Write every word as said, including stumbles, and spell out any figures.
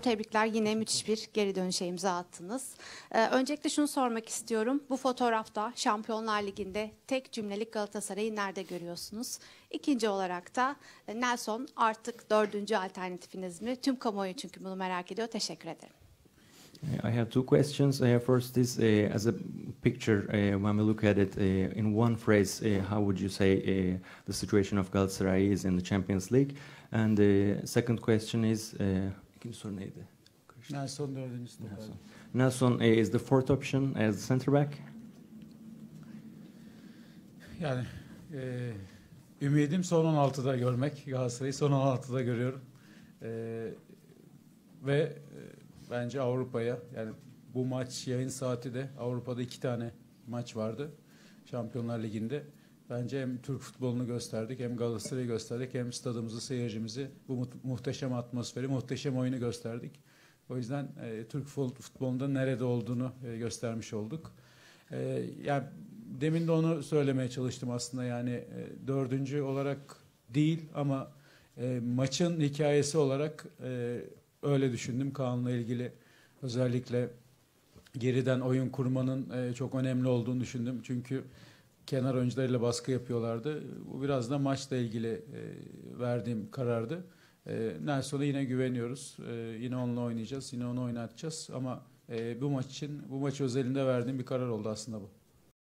Tebrikler, yine müthiş bir geri dönüşe imza attınız. Ee, öncelikle şunu sormak istiyorum. Bu fotoğrafta Şampiyonlar Ligi'nde tek cümlelik Galatasaray'ı nerede görüyorsunuz? İkinci olarak da Nelson artık dördüncü alternatifiniz mi? Tüm kamuoyu çünkü bunu merak ediyor. Teşekkür ederim. I have two questions. Uh, first is, uh, as a picture, uh, when we look at it uh, in one phrase, uh, how would you say uh, the situation of Galatasaray is in the Champions League? And the second question is, uh, ikinci soru neydi? Nelson dördüncü stoper. Nelson, Nelson uh, is the fourth option as center back. Yani e, ümidim son on altıda görmek. Galatasaray'ı son on altıda görüyorum. E, ve e, bence Avrupa'ya, yani bu maç yayın saati de Avrupa'da iki tane maç vardı Şampiyonlar Ligi'nde. Bence hem Türk futbolunu gösterdik, hem Galatasaray'ı gösterdik, hem stadımızı, seyircimizi, bu mu muhteşem atmosferi, muhteşem oyunu gösterdik. O yüzden e, Türk futbolunda nerede olduğunu e, göstermiş olduk. E, yani demin de onu söylemeye çalıştım aslında, yani e, dördüncü olarak değil ama e, maçın hikayesi olarak e, öyle düşündüm. Kaan'la ilgili özellikle geriden oyun kurmanın e, çok önemli olduğunu düşündüm. Çünkü kenar oyuncularıyla baskı yapıyorlardı. Bu biraz da maçla ilgili e, verdiğim karardı. E, Nelson'a yine güveniyoruz. E, yine onunla oynayacağız. Yine onu oynatacağız. Ama e, bu maç için, bu maç özelinde verdiğim bir karar oldu aslında bu.